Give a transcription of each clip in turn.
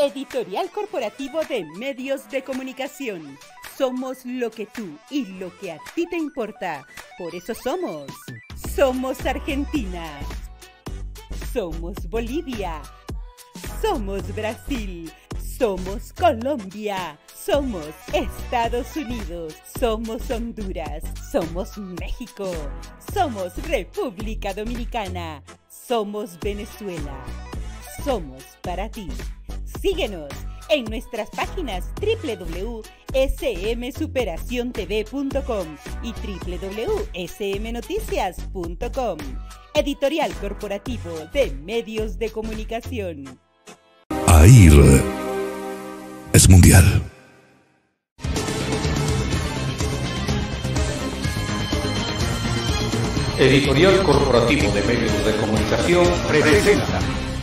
Editorial Corporativo de Medios de Comunicación. Somos lo que tú y lo que a ti te importa. Por eso somos. Somos Argentina. Somos Bolivia. Somos Brasil. Somos Colombia. Somos Estados Unidos. Somos Honduras. Somos México. Somos República Dominicana. Somos Venezuela. Somos para ti. Síguenos en nuestras páginas www.smsuperaciontv.com y www.smnoticias.com. Editorial Corporativo de Medios de Comunicación. AIR es mundial. Editorial Corporativo de Medios de Comunicación presenta.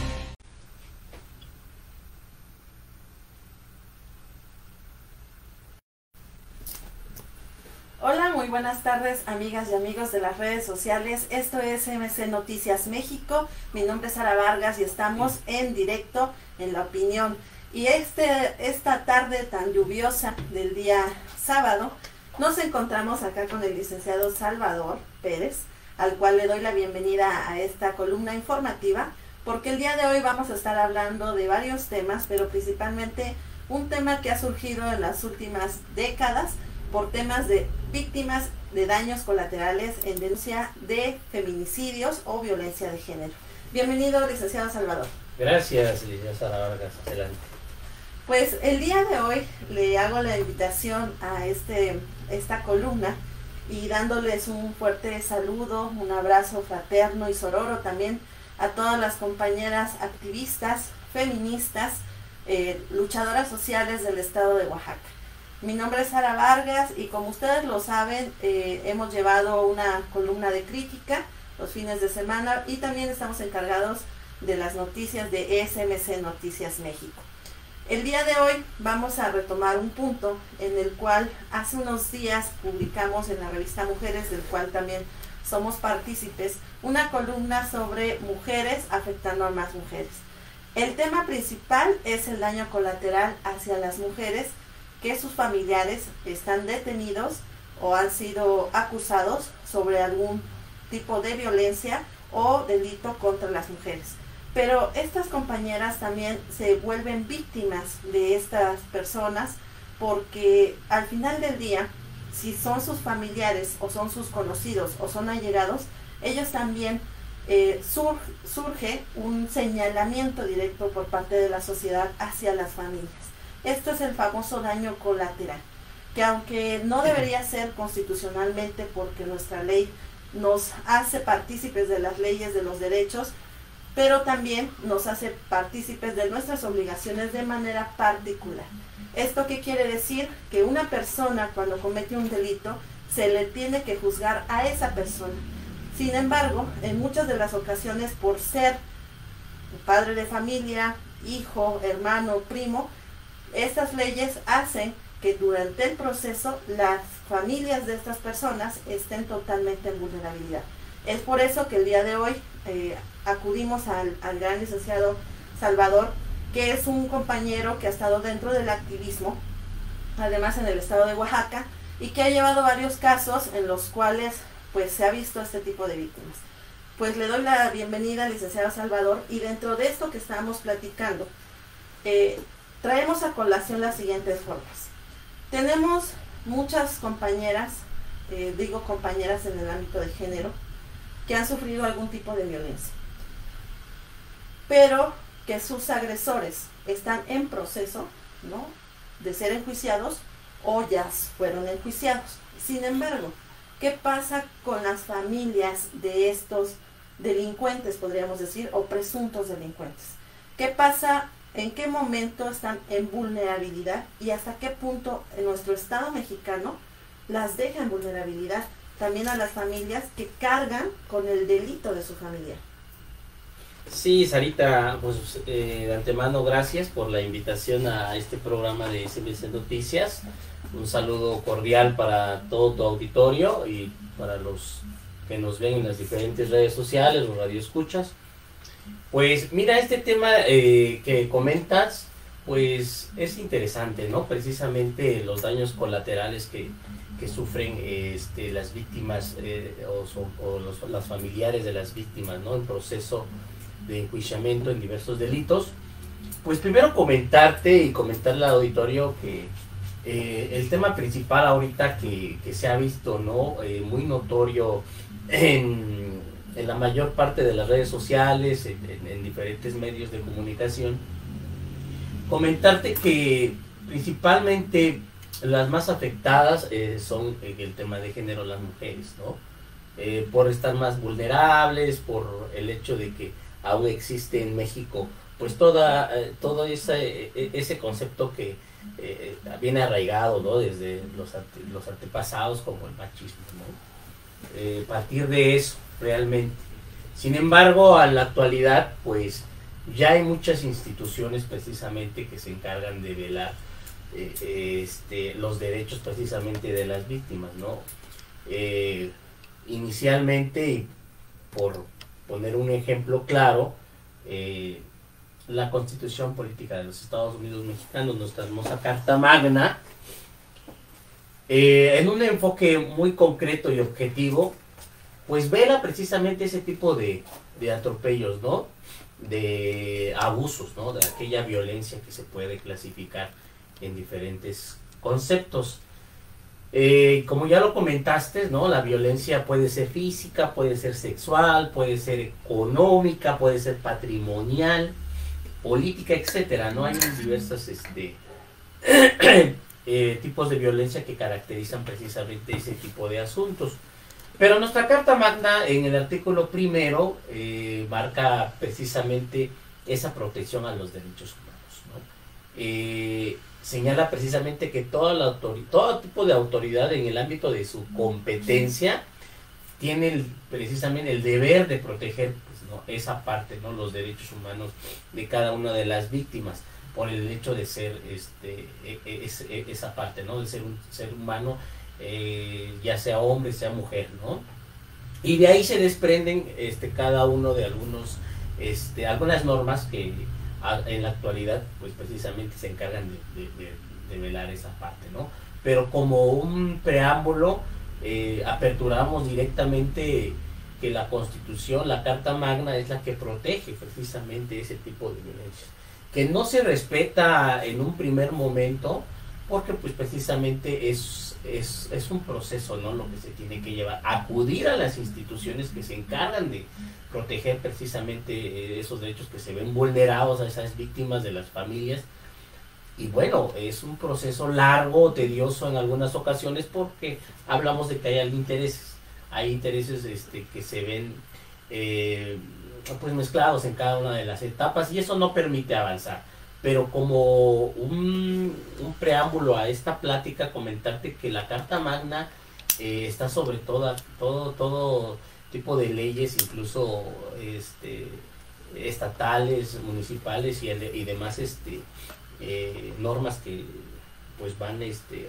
Hola, muy buenas tardes, amigas y amigos de las redes sociales. Esto es MC Noticias México. Mi nombre es Sara Vargas y estamos en directo en La Opinión. Y esta tarde tan lluviosa del día sábado, nos encontramos acá con el licenciado Salvador Pérez, al cual le doy la bienvenida a esta columna informativa, porque el día de hoy vamos a estar hablando de varios temas, pero principalmente un tema que ha surgido en las últimas décadas por temas de víctimas de daños colaterales en denuncia de feminicidios o violencia de género. Bienvenido, licenciado Salvador. Gracias, licenciada Sara Vargas. Adelante. Pues el día de hoy le hago la invitación a esta columna y dándoles un fuerte saludo, un abrazo fraterno y sororo también a todas las compañeras activistas, feministas, luchadoras sociales del estado de Oaxaca. Mi nombre es Sara Vargas y como ustedes lo saben, hemos llevado una columna de crítica los fines de semana y también estamos encargados de las noticias de SMC Noticias México. El día de hoy vamos a retomar un punto en el cual hace unos días publicamos en la revista Mujeres, del cual también somos partícipes, una columna sobre mujeres afectando a más mujeres. El tema principal es el daño colateral hacia las mujeres que sus familiares están detenidos o han sido acusados sobre algún tipo de violencia o delito contra las mujeres. Pero estas compañeras también se vuelven víctimas de estas personas porque al final del día, si son sus familiares o son sus conocidos o son allegados, ellos también surge un señalamiento directo por parte de la sociedad hacia las familias. Esto es el famoso daño colateral, que aunque no debería ser constitucionalmente porque nuestra ley nos hace partícipes de las leyes de los derechos, pero también nos hace partícipes de nuestras obligaciones de manera particular. ¿Esto qué quiere decir? Que una persona cuando comete un delito se le tiene que juzgar a esa persona. Sin embargo, en muchas de las ocasiones, por ser padre de familia, hijo, hermano, primo, estas leyes hacen que durante el proceso las familias de estas personas estén totalmente en vulnerabilidad. Es por eso que el día de hoy acudimos al gran licenciado Salvador, que es un compañero que ha estado dentro del activismo, además en el estado de Oaxaca, y que ha llevado varios casos en los cuales pues se ha visto este tipo de víctimas. Pues le doy la bienvenida al licenciado Salvador, y dentro de esto que estábamos platicando, traemos a colación las siguientes formas. Tenemos muchas compañeras, digo compañeras en el ámbito de género, que han sufrido algún tipo de violencia, pero que sus agresores están en proceso, ¿no?, de ser enjuiciados o ya fueron enjuiciados. Sin embargo, ¿qué pasa con las familias de estos delincuentes, podríamos decir, o presuntos delincuentes? ¿Qué pasa? ¿En qué momento están en vulnerabilidad y hasta qué punto en nuestro Estado mexicano las deja en vulnerabilidad también a las familias que cargan con el delito de su familia? Sí, Sarita, pues de antemano gracias por la invitación a este programa de SMC Noticias. Un saludo cordial para todo tu auditorio y para los que nos ven en las diferentes redes sociales, los radioescuchas. Pues mira, este tema que comentas, pues es interesante, ¿no? Precisamente los daños colaterales que sufren las víctimas las familiares de las víctimas, ¿no? En proceso de enjuiciamiento en diversos delitos. Pues primero comentarte y comentarle al auditorio que el tema principal ahorita que se ha visto, ¿no? Muy notorio en la mayor parte de las redes sociales, en diferentes medios de comunicación, comentarte que principalmente las más afectadas son el tema de género, las mujeres, ¿no? Por estar más vulnerables, por el hecho de que aún existe en México pues todo ese concepto que viene arraigado, ¿no? Desde los antepasados, como el machismo, ¿no? Partir de eso realmente. Sin embargo, a la actualidad pues ya hay muchas instituciones precisamente que se encargan de velar los derechos precisamente de las víctimas, ¿no? Inicialmente, y por poner un ejemplo claro, la Constitución Política de los Estados Unidos Mexicanos, nuestra hermosa Carta Magna, en un enfoque muy concreto y objetivo, pues vela precisamente ese tipo de atropellos, ¿no? De abusos, ¿no? De aquella violencia que se puede clasificar en diferentes conceptos. Como ya lo comentaste, ¿no? La violencia puede ser física, puede ser sexual, puede ser económica, puede ser patrimonial, política, etcétera, ¿no? Hay diversos tipos de violencia que caracterizan precisamente ese tipo de asuntos. Pero nuestra Carta Magna, en el artículo primero, marca precisamente esa protección a los derechos humanos, ¿no? Señala precisamente que todo tipo de autoridad en el ámbito de su competencia tiene precisamente el deber de proteger, pues, ¿no? Esa parte, ¿no? Los derechos humanos de cada una de las víctimas, por el hecho de ser esa parte, ¿no? De ser un ser humano, ya sea hombre, sea mujer, ¿no? Y de ahí se desprenden cada uno de algunas normas que en la actualidad pues precisamente se encargan de velar esa parte, ¿no? Pero como un preámbulo, aperturamos directamente que la Constitución, la Carta Magna, es la que protege precisamente ese tipo de violencia, que no se respeta en un primer momento, porque pues precisamente es un proceso, ¿no? Lo que se tiene que llevar, acudir a las instituciones que se encargan de proteger precisamente esos derechos que se ven vulnerados a esas víctimas, de las familias. Y bueno, es un proceso largo, tedioso en algunas ocasiones, porque hablamos de que hay intereses que se ven pues mezclados en cada una de las etapas, y eso no permite avanzar. Pero como un preámbulo a esta plática, comentarte que la Carta Magna está sobre todo tipo de leyes, incluso estatales, municipales y demás normas que pues van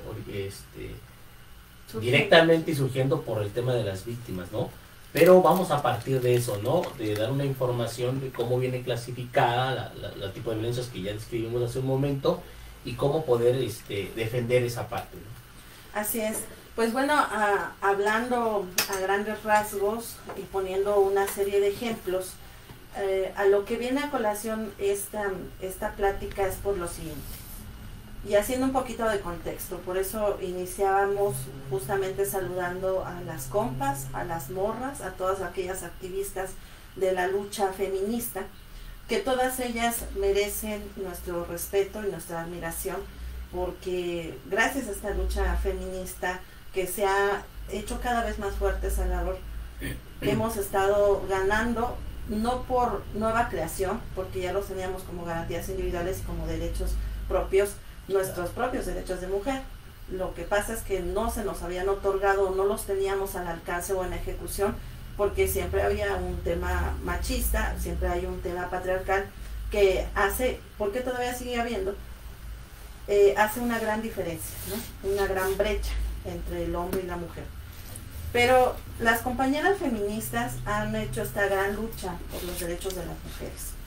directamente surgiendo por el tema de las víctimas, ¿no? Pero vamos a partir de eso, ¿no? De dar una información de cómo viene clasificada la tipo de violencias que ya describimos hace un momento, y cómo poder defender esa parte, ¿no? Así es. Pues bueno, hablando a grandes rasgos y poniendo una serie de ejemplos, a lo que viene a colación esta plática es por lo siguiente. Y haciendo un poquito de contexto, por eso iniciábamos justamente saludando a las compas, a las morras, a todas aquellas activistas de la lucha feminista, que todas ellas merecen nuestro respeto y nuestra admiración, porque gracias a esta lucha feminista que se ha hecho cada vez más fuerte, Salvador, hemos estado ganando, no por nueva creación, porque ya los teníamos como garantías individuales y como derechos propios, nuestros propios derechos de mujer. Lo que pasa es que no se nos habían otorgado, no los teníamos al alcance o en ejecución, porque siempre había un tema machista, siempre hay un tema patriarcal que hace, porque todavía sigue habiendo, hace una gran diferencia, ¿no? Una gran brecha entre el hombre y la mujer. Pero las compañeras feministas han hecho esta gran lucha por los derechos de las mujeres.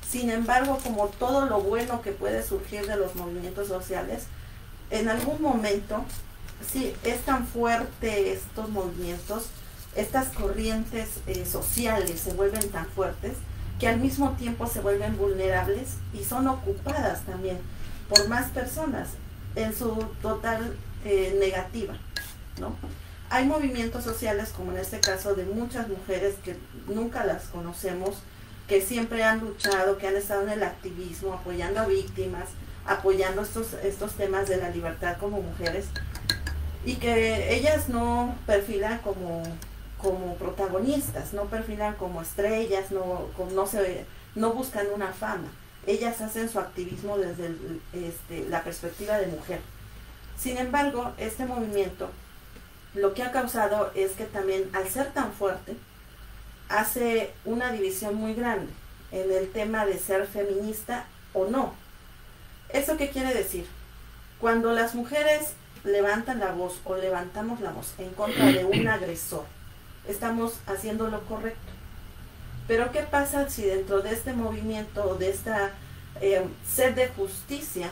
Sin embargo, como todo lo bueno que puede surgir de los movimientos sociales, en algún momento, sí, es tan fuerte estos movimientos, estas corrientes sociales se vuelven tan fuertes que al mismo tiempo se vuelven vulnerables y son ocupadas también por más personas en su total negativa, ¿no? Hay movimientos sociales, como en este caso de muchas mujeres que nunca las conocemos, que siempre han luchado, que han estado en el activismo, apoyando a víctimas, apoyando estos temas de la libertad como mujeres, y que ellas no perfilan como protagonistas, no perfilan como estrellas, no buscan una fama. Ellas hacen su activismo desde la perspectiva de mujer. Sin embargo, este movimiento lo que ha causado es que también, al ser tan fuerte, hace una división muy grande en el tema de ser feminista o no. ¿Eso qué quiere decir? Cuando las mujeres levantan la voz o levantamos la voz en contra de un agresor, estamos haciendo lo correcto. Pero ¿qué pasa si dentro de este movimiento o de esta sed de justicia,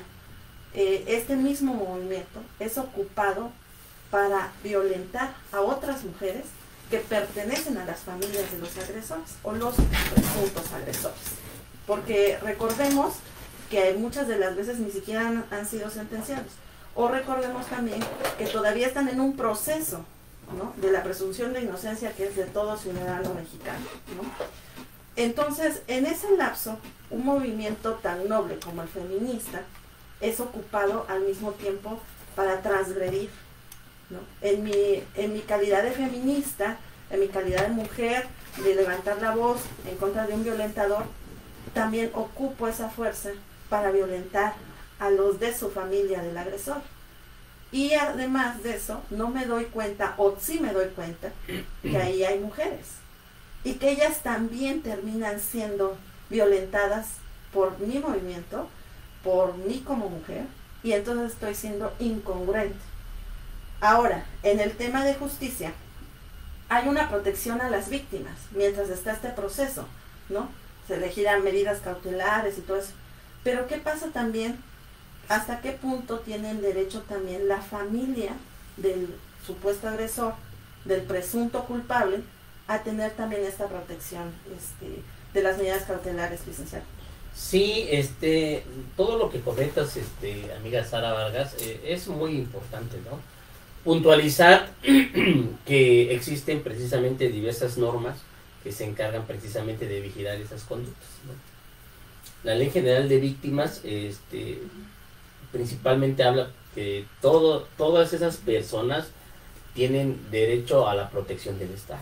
este mismo movimiento es ocupado para violentar a otras mujeres que pertenecen a las familias de los agresores o los presuntos agresores? Porque recordemos que muchas de las veces ni siquiera han sido sentenciados. O recordemos también que todavía están en un proceso, ¿no?, de la presunción de inocencia, que es de todo ciudadano mexicano, ¿no? Entonces, en ese lapso, un movimiento tan noble como el feminista es ocupado al mismo tiempo para transgredir, ¿no? En mi calidad de feminista, en mi calidad de mujer, de levantar la voz en contra de un violentador, también ocupo esa fuerza para violentar a los de su familia del agresor. Y además de eso, no me doy cuenta, o sí me doy cuenta, que ahí hay mujeres y que ellas también terminan siendo violentadas por mi movimiento, por mí como mujer, y entonces estoy siendo incongruente. Ahora, en el tema de justicia, hay una protección a las víctimas mientras está este proceso, ¿no? Se elegirán medidas cautelares y todo eso. Pero ¿qué pasa también? ¿Hasta qué punto tienen derecho también la familia del supuesto agresor, del presunto culpable, a tener también esta protección de las medidas cautelares, licenciado? Sí, todo lo que comentas, amiga Sara Vargas, es muy importante, ¿no? Puntualizar que existen precisamente diversas normas que se encargan precisamente de vigilar esas conductas, ¿no? La Ley General de Víctimas, principalmente habla que todas esas personas tienen derecho a la protección del Estado,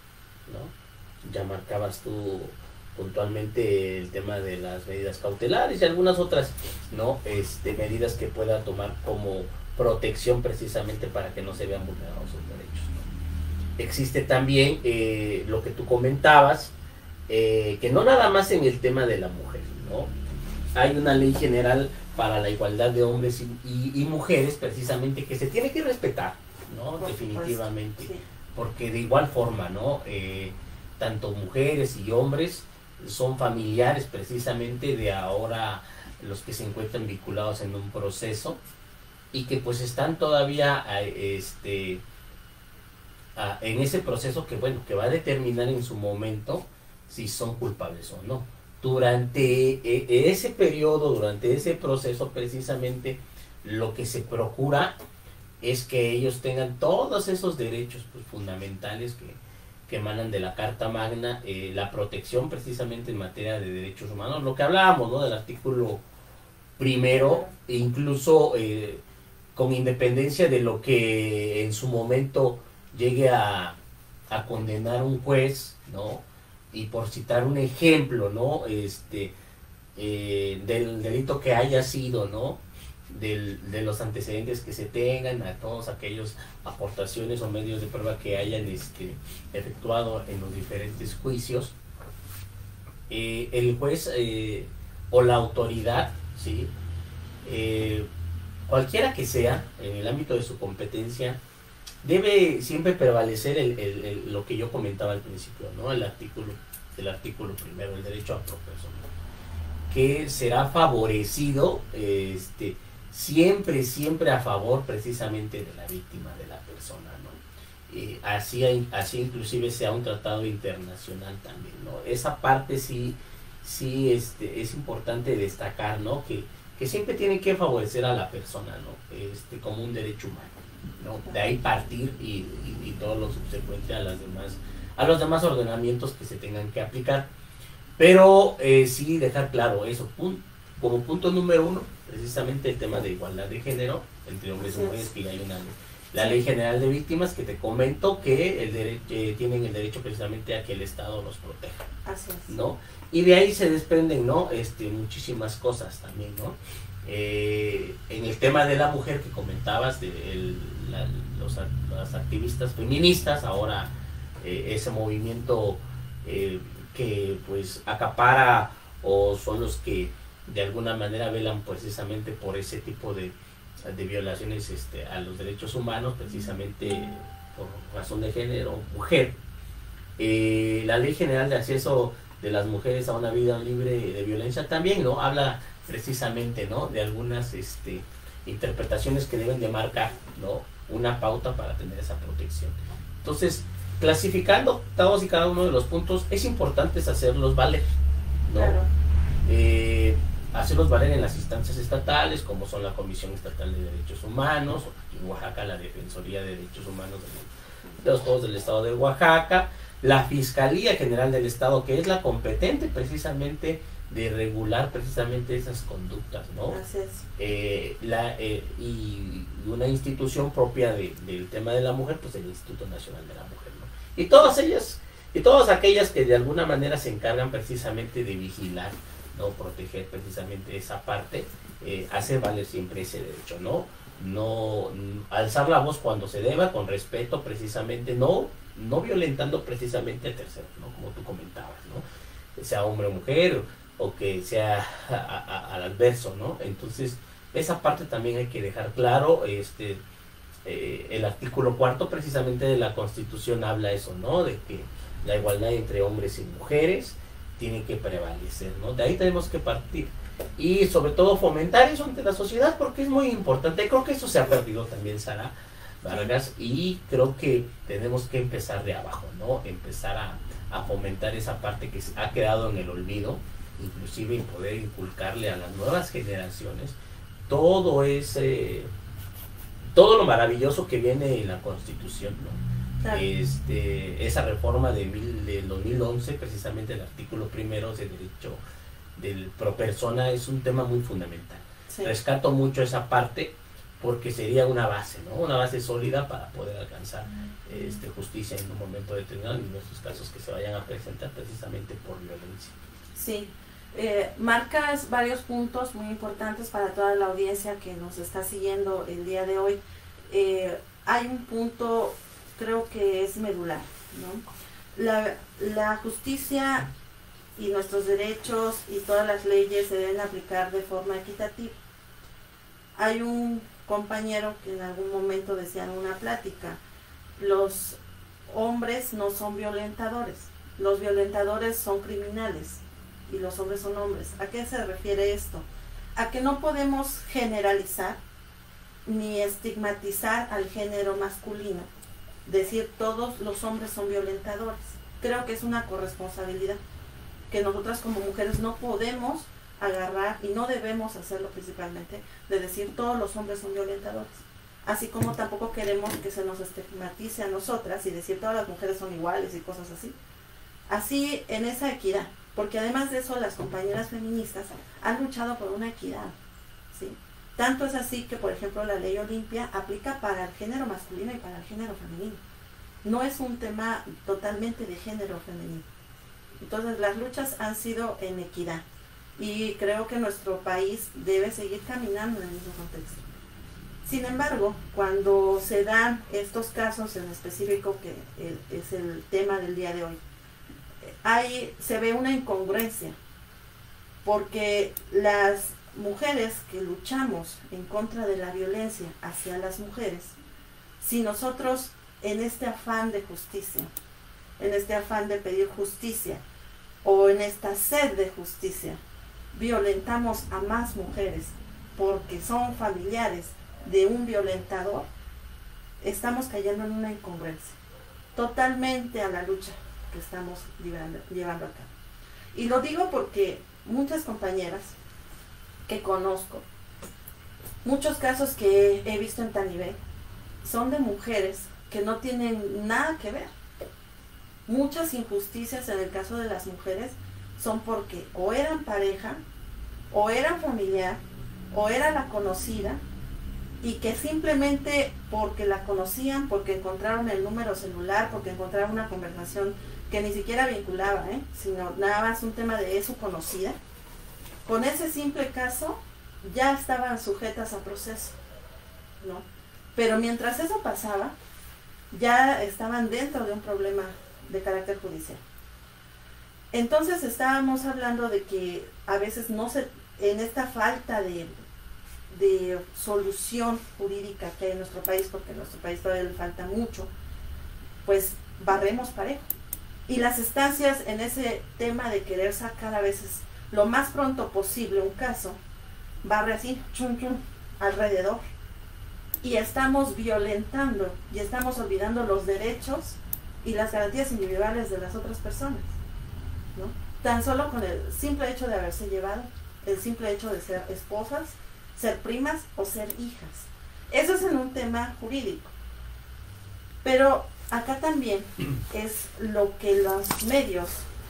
¿no? Ya marcabas tú puntualmente el tema de las medidas cautelares y algunas otras, ¿no? Medidas que pueda tomar como protección precisamente para que no se vean vulnerados sus derechos, ¿no? Existe también lo que tú comentabas, que no nada más en el tema de la mujer, ¿no? Hay una ley general para la igualdad de hombres y mujeres precisamente que se tiene que respetar, ¿no? Definitivamente, sí. Porque de igual forma, ¿no? Tanto mujeres y hombres son familiares precisamente de ahora los que se encuentran vinculados en un proceso y que pues están todavía en ese proceso que, bueno, que va a determinar en su momento si son culpables o no. Durante ese periodo, durante ese proceso precisamente, lo que se procura es que ellos tengan todos esos derechos pues, fundamentales que emanan de la Carta Magna, la protección precisamente en materia de derechos humanos, lo que hablábamos, ¿no? Del artículo primero, incluso con independencia de lo que en su momento llegue a condenar un juez, ¿no? Y por citar un ejemplo, ¿no? Del delito que haya sido, ¿no? De los antecedentes que se tengan, a todos aquellos aportaciones o medios de prueba que hayan efectuado en los diferentes juicios, el juez o la autoridad, ¿sí? Cualquiera que sea, en el ámbito de su competencia, debe siempre prevalecer lo que yo comentaba al principio, ¿no? El artículo primero, el derecho a pro persona. que será favorecido, siempre a favor precisamente de la víctima, de la persona, ¿no? Así inclusive sea un tratado internacional también, ¿no? Esa parte sí es importante destacar, ¿no? Que siempre tiene que favorecer a la persona, ¿no? Como un derecho humano, ¿no? De ahí partir y todo lo subsecuente a los demás ordenamientos que se tengan que aplicar. Pero sí dejar claro eso, como punto número 1, precisamente el tema de igualdad de género entre hombres y mujeres, que hay la Ley General de Víctimas, que te comento que tienen el derecho precisamente a que el Estado los proteja. Así es. ¿No? Y de ahí se desprenden, ¿no? Muchísimas cosas también, ¿no? En el tema de la mujer que comentabas, las activistas feministas, ahora ese movimiento que pues acapara o son los que de alguna manera velan precisamente por ese tipo de violaciones a los derechos humanos, precisamente por razón de género, mujer. La Ley General de Acceso de las Mujeres a una Vida Libre de Violencia también, ¿no? Habla precisamente, ¿no? De algunas interpretaciones que deben de marcar, ¿no? Una pauta para tener esa protección. Entonces, clasificando todos y cada uno de los puntos, es importante hacerlos valer, ¿no? Claro. Hacerlos valer en las instancias estatales, como son la Comisión Estatal de Derechos Humanos, o aquí en Oaxaca la Defensoría de Derechos Humanos de los Juegos del Estado de Oaxaca, la Fiscalía General del Estado, que es la competente precisamente de regular precisamente esas conductas, ¿no? Así es. Y una institución propia del tema de la mujer, pues el Instituto Nacional de la Mujer, ¿no? Y todas ellas, y todas aquellas que de alguna manera se encargan precisamente de vigilar, ¿no? Proteger precisamente esa parte, hacer valer siempre ese derecho, no alzar la voz cuando se deba, con respeto precisamente, no violentando precisamente al tercero, ¿no? Como tú comentabas, ¿no? Sea hombre o mujer, o que sea al adverso, ¿no? Entonces, esa parte también hay que dejar claro. El artículo 4 precisamente de la Constitución habla eso, ¿no? De que la igualdad entre hombres y mujeres tiene que prevalecer, ¿no? De ahí tenemos que partir y sobre todo fomentar eso ante la sociedad, porque es muy importante. Creo que eso se ha perdido también, Sara Vargas, y creo que tenemos que empezar de abajo, ¿no? Empezar a fomentar esa parte que ha quedado en el olvido, inclusive poder inculcarle a las nuevas generaciones todo lo maravilloso que viene en la Constitución, ¿no? Claro. Esa reforma del 2011, precisamente el artículo 1 de derecho del pro persona, es un tema muy fundamental. Sí. Rescato mucho esa parte porque sería una base, ¿no? Una base sólida para poder alcanzar justicia en un momento determinado, en nuestros casos que se vayan a presentar precisamente por violencia. Sí. Marcas varios puntos muy importantes para toda la audiencia que nos está siguiendo el día de hoy. Hay un punto, creo que es medular, ¿no? La justicia y nuestros derechos y todas las leyes se deben aplicar de forma equitativa. Hay un compañero que en algún momento decía en una plática, los hombres no son violentadores, los violentadores son criminales y los hombres son hombres. ¿A qué se refiere esto? A que no podemos generalizar ni estigmatizar al género masculino, decir todos los hombres son violentadores. Creo que es una corresponsabilidad que nosotras como mujeres no podemos agarrar, y no debemos hacerlo principalmente, de decir todos los hombres son violentadores, así como tampoco queremos que se nos estigmatice a nosotras y decir todas las mujeres son iguales y cosas así en esa equidad, porque además de eso las compañeras feministas han luchado por una equidad, ¿sí? Tanto es así que, por ejemplo, la ley Olimpia aplica para el género masculino y para el género femenino. No es un tema totalmente de género femenino. Entonces, las luchas han sido en equidad. Y creo que nuestro país debe seguir caminando en el mismo contexto. Sin embargo, cuando se dan estos casos en específico, que es el tema del día de hoy, se ve una incongruencia, porque las mujeres que luchamos en contra de la violencia hacia las mujeres, si nosotros en este afán de justicia, en este afán de pedir justicia, o en esta sed de justicia, violentamos a más mujeres porque son familiares de un violentador, estamos cayendo en una incongruencia totalmente a la lucha que estamos llevando a cabo. Y lo digo porque muchas compañeras que conozco, muchos casos que he visto en Tanibé, son de mujeres que no tienen nada que ver. Muchas injusticias en el caso de las mujeres son porque o eran pareja, o eran familiar, o era la conocida, y que simplemente porque la conocían, porque encontraron el número celular, porque encontraron una conversación que ni siquiera vinculaba, sino nada más un tema de su conocida, con ese simple caso ya estaban sujetas a proceso, ¿no? Pero mientras eso pasaba, ya estaban dentro de un problema de carácter judicial. Entonces estábamos hablando de que a veces en esta falta de solución jurídica que hay en nuestro país, porque en nuestro país todavía le falta mucho, pues barremos parejo. Y las estancias en ese tema de querer sacar a veces lo más pronto posible un caso, barre así, chum, chum, alrededor. Y estamos violentando y estamos olvidando los derechos y las garantías individuales de las otras personas, ¿no? Tan solo con el simple hecho de haberse llevado, el simple hecho de ser esposas, ser primas o ser hijas. Eso es en un tema jurídico. Pero acá también es lo que los medios,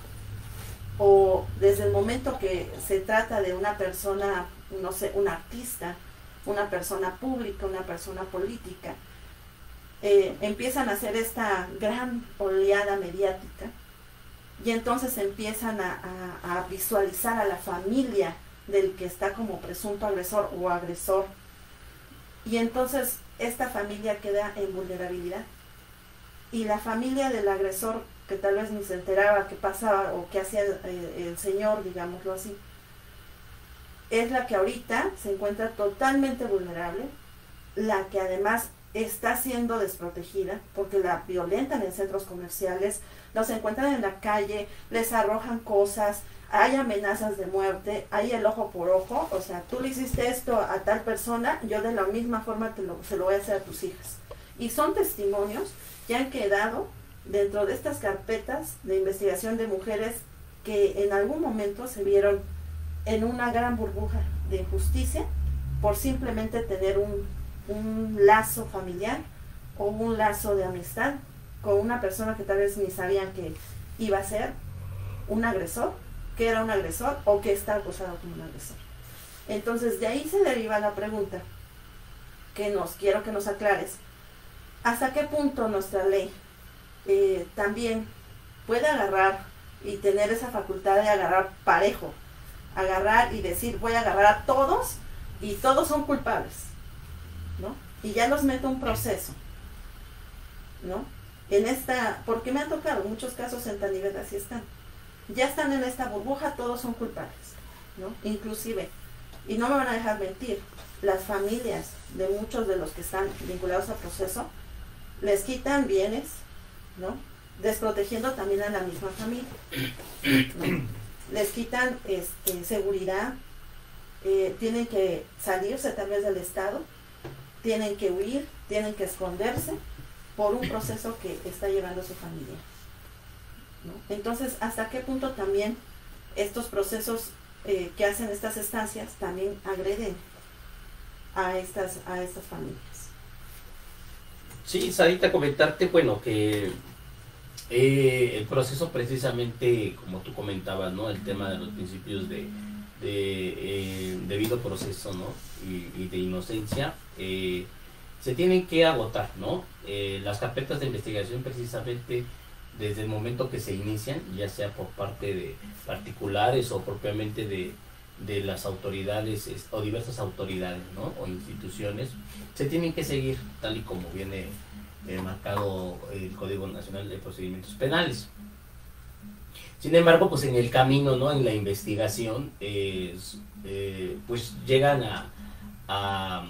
o desde el momento que se trata de una persona, no sé, un artista, una persona pública, una persona política, empiezan a hacer esta gran oleada mediática y entonces empiezan a visualizar a la familia del que está como presunto agresor o agresor, y entonces esta familia queda en vulnerabilidad, y la familia del agresor, que tal vez ni se enteraba qué pasaba o qué hacía el señor, digámoslo así, es la que ahorita se encuentra totalmente vulnerable, la que además está siendo desprotegida porque la violentan en centros comerciales, los encuentran en la calle, les arrojan cosas, hay amenazas de muerte, hay el ojo por ojo, o sea, tú le hiciste esto a tal persona, yo de la misma forma se lo voy a hacer a tus hijas. Y son testimonios que han quedado dentro de estas carpetas de investigación de mujeres que en algún momento se vieron en una gran burbuja de injusticia por simplemente tener un lazo familiar o un lazo de amistad con una persona que tal vez ni sabían que iba a ser un agresor, que era un agresor o que está acusado como un agresor. Entonces de ahí se deriva la pregunta que quiero que nos aclares: ¿hasta qué punto nuestra ley también puede agarrar y tener esa facultad de agarrar parejo, agarrar y decir voy a agarrar a todos y todos son culpables, ¿no? Y ya los meto a un proceso, ¿no? Porque me han tocado muchos casos en Tanibé, así están. Ya están en esta burbuja, todos son culpables, ¿no? Inclusive, y no me van a dejar mentir, las familias de muchos de los que están vinculados al proceso les quitan bienes, ¿no? Desprotegiendo también a la misma familia, ¿no? Les quitan seguridad, tienen que salirse tal vez del estado, tienen que huir, tienen que esconderse por un proceso que está llevando su familia, ¿no? Entonces, ¿hasta qué punto también estos procesos que hacen estas estancias también agreden a estas familias? Sí, Sarita, comentarte, bueno, que el proceso precisamente, como tú comentabas, ¿no? El tema de los principios de debido proceso, ¿no? Y de inocencia, se tienen que agotar, ¿no? Las carpetas de investigación precisamente desde el momento que se inician, ya sea por parte de particulares o propiamente de las autoridades o diversas autoridades, ¿no? O instituciones, se tienen que seguir tal y como viene marcado el Código Nacional de Procedimientos Penales. Sin embargo, pues en el camino, ¿no? En la investigación, pues llegan a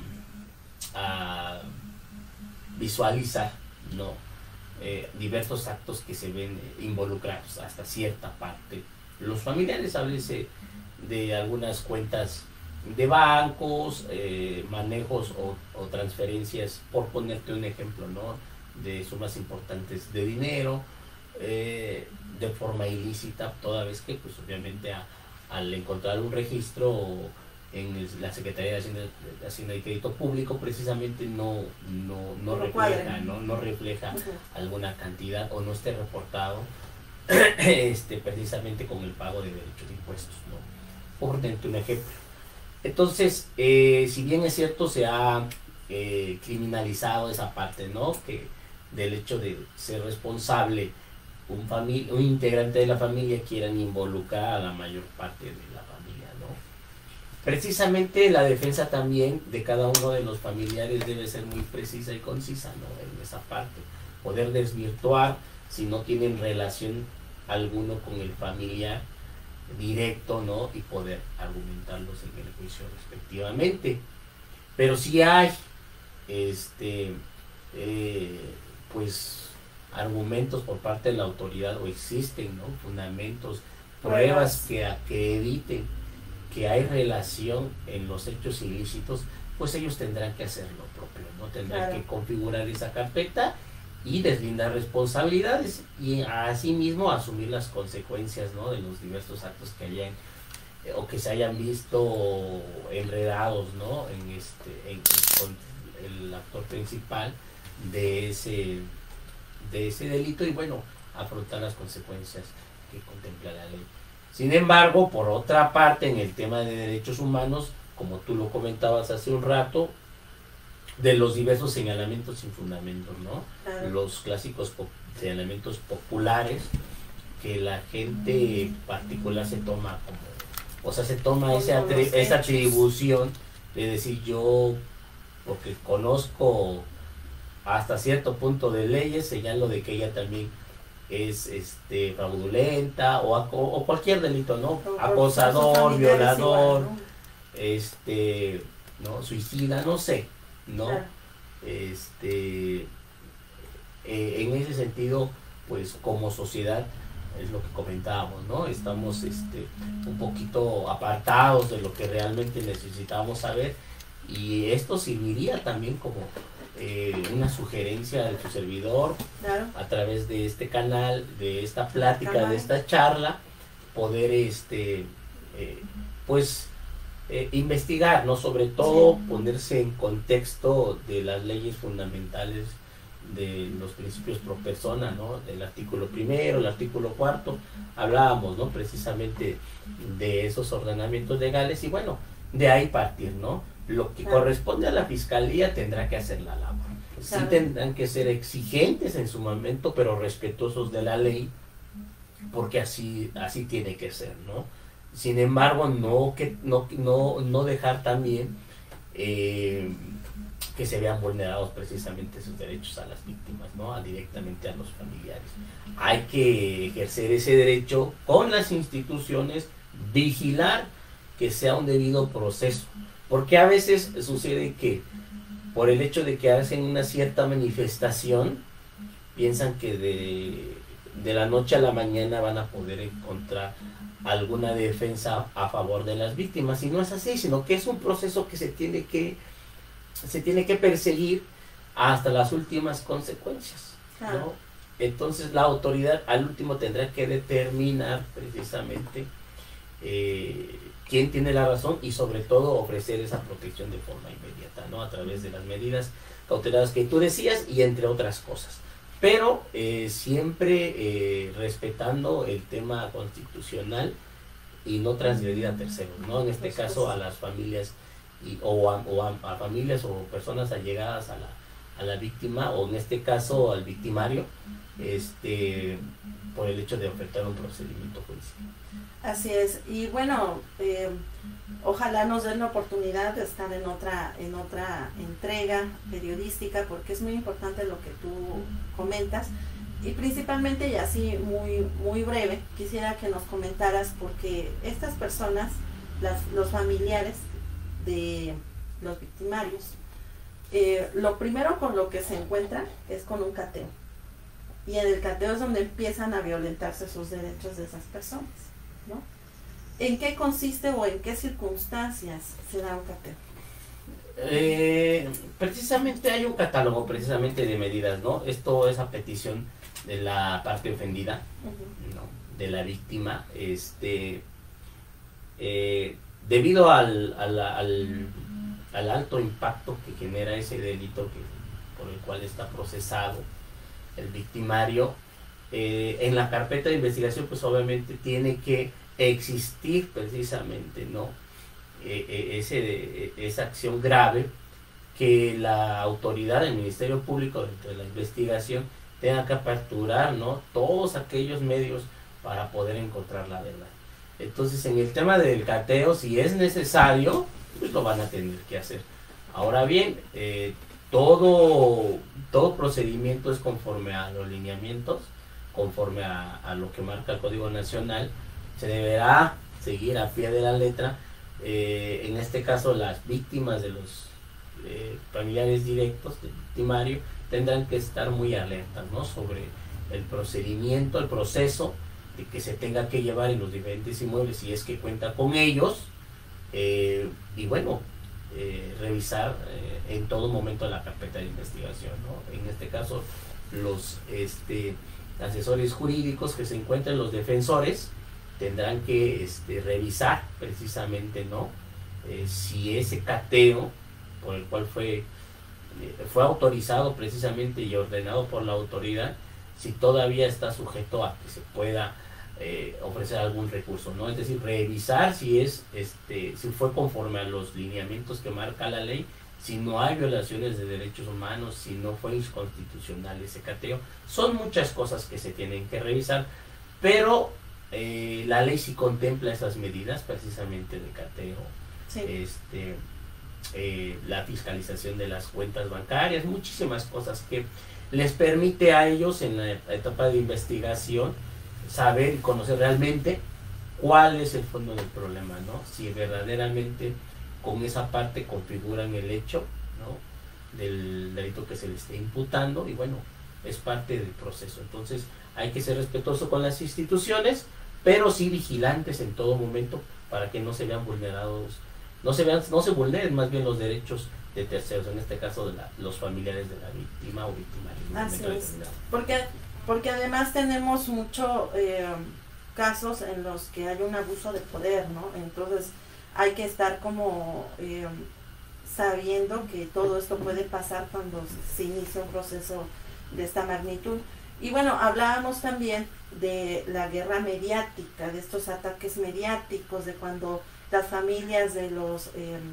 visualizar, ¿no? Diversos actos que se ven involucrados hasta cierta parte los familiares, háblese de algunas cuentas de bancos, manejos o transferencias, por ponerte un ejemplo, ¿no? De sumas importantes de dinero, de forma ilícita, toda vez que pues obviamente al encontrar un registro en la Secretaría de Hacienda y Crédito Público precisamente no refleja alguna cantidad o no esté reportado precisamente con el pago de derechos de impuestos, ¿no? Por ponerte un ejemplo. Entonces, si bien es cierto, se ha criminalizado esa parte, ¿no? Que del hecho de ser responsable un integrante de la familia quieran involucrar a la mayor parte de la familia, ¿no? Precisamente la defensa también de cada uno de los familiares debe ser muy precisa y concisa, ¿no? En esa parte, poder desvirtuar si no tienen relación alguno con el familiar directo, ¿no? Y poder argumentarlos en el juicio respectivamente. Pero si hay pues argumentos por parte de la autoridad, o existen, ¿no? Fundamentos, pruebas que eviten que hay relación en los hechos ilícitos, pues ellos tendrán que hacer lo propio, ¿no? Tendrán que configurar esa carpeta y deslindar responsabilidades y asimismo asumir las consecuencias, ¿no? De los diversos actos que hayan o que se hayan visto enredados, ¿no? Con el actor principal de ese delito y bueno, afrontar las consecuencias que contempla la ley. Sin embargo, por otra parte, en el tema de derechos humanos, como tú lo comentabas hace un rato, de los diversos señalamientos sin fundamentos, ¿no? Claro. Los clásicos señalamientos populares que la gente particular se toma como, o sea, se toma esa atribución de decir yo, porque conozco hasta cierto punto de leyes, señalo de que ella también es fraudulenta o cualquier delito, ¿no? Acosador, violador, ¿no? Suicida, no sé, ¿no? Claro. En ese sentido, pues como sociedad, es lo que comentábamos, ¿no? Estamos un poquito apartados de lo que realmente necesitábamos saber, y esto serviría también como una sugerencia de tu servidor, claro, a través de este canal, de esta plática, de esta charla, poder investigar, ¿no? Sobre todo ponerse en contexto de las leyes fundamentales, de los principios pro persona, ¿no? Del artículo 1, el artículo 4, hablábamos, ¿no? Precisamente de esos ordenamientos legales, y bueno, de ahí partir, ¿no? Lo que corresponde a la fiscalía tendrá que hacer la labor. Sí tendrán que ser exigentes en su momento, pero respetuosos de la ley, porque así tiene que ser, ¿no? Sin embargo, no dejar también que se vean vulnerados precisamente sus derechos a las víctimas, ¿no? Directamente a los familiares. Hay que ejercer ese derecho con las instituciones, vigilar que sea un debido proceso, porque a veces sucede que por el hecho de que hacen una cierta manifestación, piensan que de la noche a la mañana van a poder encontrar alguna defensa a favor de las víctimas, y no es así, sino que es un proceso que se tiene que perseguir hasta las últimas consecuencias, claro, ¿no? Entonces la autoridad al último tendrá que determinar precisamente quién tiene la razón, y sobre todo ofrecer esa protección de forma inmediata, ¿no? A través de las medidas cautelares que tú decías, y entre otras cosas, pero siempre respetando el tema constitucional y no transgredir a terceros, ¿no? En este caso a las familias o a familias o personas allegadas a la víctima, o en este caso al victimario, por el hecho de ofertar un procedimiento judicial. Así es, y bueno, ojalá nos den la oportunidad de estar en otra entrega periodística, porque es muy importante lo que tú comentas, y principalmente, y así muy, muy breve, quisiera que nos comentaras, porque estas personas, los familiares de los victimarios, lo primero con lo que se encuentran es con un cateo, y en el cateo es donde empiezan a violentarse sus derechos de esas personas. ¿no? ¿En qué consiste o en qué circunstancias se da un cateo? Precisamente hay un catálogo precisamente de medidas, ¿no? Esto es a petición de la parte ofendida, ¿no? De la víctima, debido al alto impacto que genera ese delito por el cual está procesado el victimario, en la carpeta de investigación pues obviamente tiene que existir precisamente, ¿no? Esa acción grave que la autoridad del Ministerio Público dentro de la investigación tenga que aperturar, ¿no? Todos aquellos medios para poder encontrar la verdad. Entonces, en el tema del cateo, si es necesario, pues lo van a tener que hacer. Ahora bien, todo procedimiento es conforme a los lineamientos, conforme a lo que marca el Código Nacional. Se deberá seguir a pie de la letra. En este caso, las víctimas de los familiares directos del victimario tendrán que estar muy alertas, ¿no? Sobre el procedimiento, el proceso de que se tenga que llevar en los diferentes inmuebles si es que cuenta con ellos, y bueno, revisar en todo momento la carpeta de investigación, ¿no? En este caso, los asesores jurídicos que se encuentran, los defensores, tendrán que revisar precisamente, ¿no? Si ese cateo por el cual fue autorizado precisamente y ordenado por la autoridad, si todavía está sujeto a que se pueda ofrecer algún recurso, ¿no? Es decir, revisar si fue conforme a los lineamientos que marca la ley, si no hay violaciones de derechos humanos, si no fue inconstitucional ese cateo. Son muchas cosas que se tienen que revisar, pero la ley sí contempla esas medidas precisamente de cateo, sí. La fiscalización de las cuentas bancarias, muchísimas cosas que les permite a ellos en la etapa de investigación saber y conocer realmente cuál es el fondo del problema, ¿no? Si verdaderamente con esa parte configuran el hecho, ¿no? Del delito que se les esté imputando, y bueno, es parte del proceso. Entonces hay que ser respetuoso con las instituciones, pero sí vigilantes en todo momento para que no se vean vulnerados, no se vulneren más bien los derechos de terceros, en este caso de los familiares de la víctima o victimario. Así es, porque además tenemos muchos casos en los que hay un abuso de poder, ¿no? Entonces hay que estar como sabiendo que todo esto puede pasar cuando se inicia un proceso de esta magnitud. Y bueno, hablábamos también de la guerra mediática, de estos ataques mediáticos, de cuando las familias de los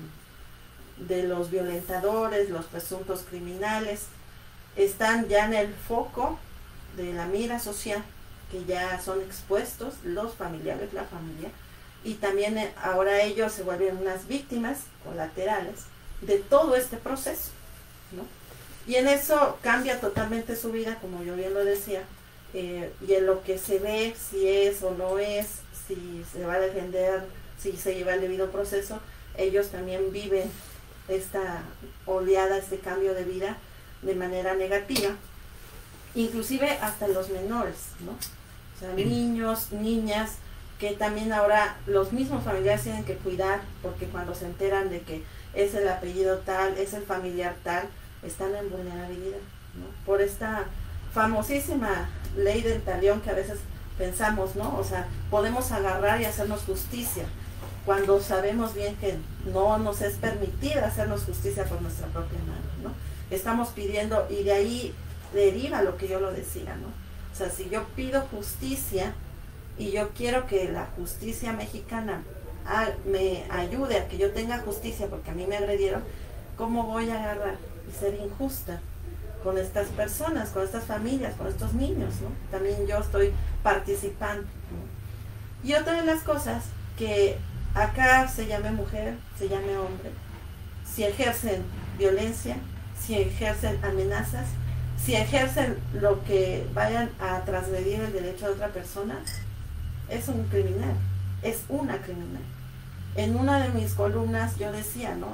violentadores, los presuntos criminales, están ya en el foco de la mira social, que ya son expuestos los familiares, la familia, y también ahora ellos se vuelven unas víctimas colaterales de todo este proceso, ¿no? Y en eso cambia totalmente su vida, como yo bien lo decía, y en lo que se ve, si es o no es, si se va a defender, si se lleva el debido proceso, ellos también viven esta oleada, este cambio de vida de manera negativa, inclusive hasta los menores, ¿no? O sea, niños, niñas, que también ahora los mismos familiares tienen que cuidar, porque cuando se enteran de que es el apellido tal, es el familiar tal, están en vulnerabilidad, ¿no? Por esta famosísima ley del talión que a veces pensamos, ¿no? O sea, podemos agarrar y hacernos justicia, cuando sabemos bien que no nos es permitido hacernos justicia por nuestra propia mano, ¿no? Estamos pidiendo, y de ahí deriva lo que yo lo decía, ¿no? O sea, si yo pido justicia y yo quiero que la justicia mexicana me ayude a que yo tenga justicia porque a mí me agredieron, ¿cómo voy a agarrar y ser injusta con estas personas, con estas familias, con estos niños, ¿no? También yo estoy participando, ¿no? Y otra de las cosas, que acá se llame mujer, se llame hombre, si ejercen violencia, si ejercen amenazas, si ejercen lo que vayan a transgredir el derecho de otra persona, es un criminal, es una criminal. En una de mis columnas yo decía, ¿no?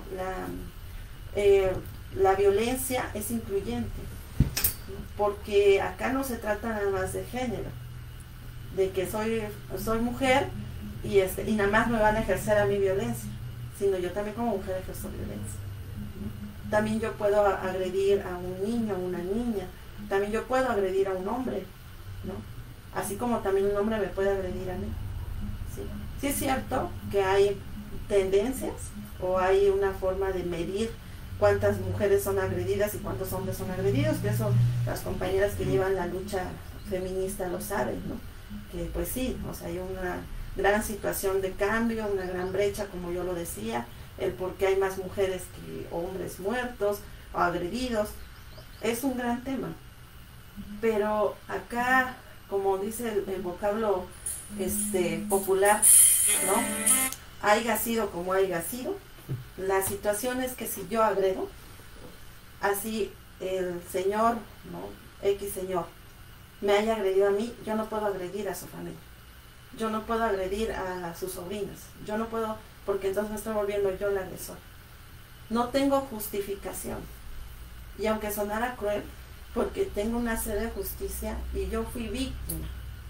La violencia es incluyente, ¿no? Porque acá no se trata nada más de género, de que soy mujer y nada más me van a ejercer a mí violencia, sino yo también como mujer ejerzo violencia. También yo puedo agredir a un niño, a una niña, también yo puedo agredir a un hombre, ¿no? Así como también un hombre me puede agredir a mí. ¿Sí? Sí es cierto que hay tendencias o hay una forma de medir cuántas mujeres son agredidas y cuántos hombres son agredidos, que eso las compañeras que llevan la lucha feminista lo saben, ¿no? Que pues sí, o sea, hay una gran situación de cambio, una gran brecha, como yo lo decía, el por qué hay más mujeres que hombres muertos o agredidos, es un gran tema. Pero acá, como dice el vocablo popular, ¿no? Haiga sido como haiga sido, la situación es que si yo agredo, así el señor, ¿no? X señor, me haya agredido a mí, yo no puedo agredir a su familia. Yo no puedo agredir a sus sobrinas. Yo no puedo, porque entonces me estoy volviendo yo el agresor. No tengo justificación. Y aunque sonara cruel, porque tengo una sed de justicia y yo fui víctima,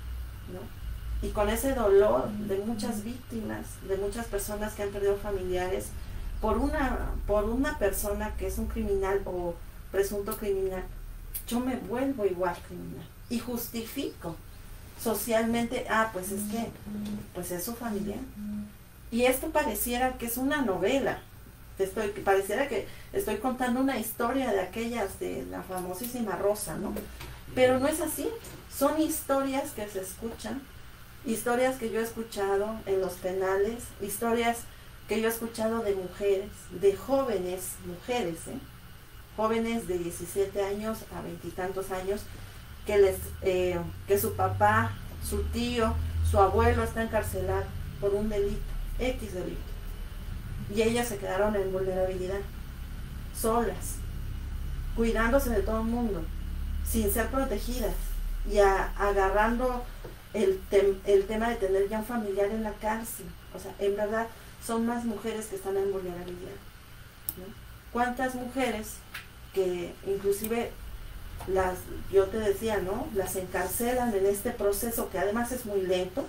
¿no? Y con ese dolor de muchas víctimas, de muchas personas que han perdido familiares, por una persona que es un criminal o presunto criminal, yo me vuelvo igual criminal. Y justifico socialmente, pues es que, pues es su familia. Y esto pareciera que es una novela. Pareciera que estoy contando una historia de aquellas de la famosísima Rosa, ¿no? Pero no es así. Son historias que se escuchan, historias que yo he escuchado en los penales, historias que yo he escuchado de mujeres, de jóvenes mujeres, jóvenes de 17 años a 20 y tantos años, que su papá, su tío, su abuelo está encarcelado por un delito, X delito. Y ellas se quedaron en vulnerabilidad, solas, cuidándose de todo el mundo, sin ser protegidas, y agarrando el tema de tener ya un familiar en la cárcel. O sea, en verdad, son más mujeres que están en vulnerabilidad, ¿no? ¿Cuántas mujeres que inclusive yo te decía, ¿no? Las encarcelan en este proceso que además es muy lento,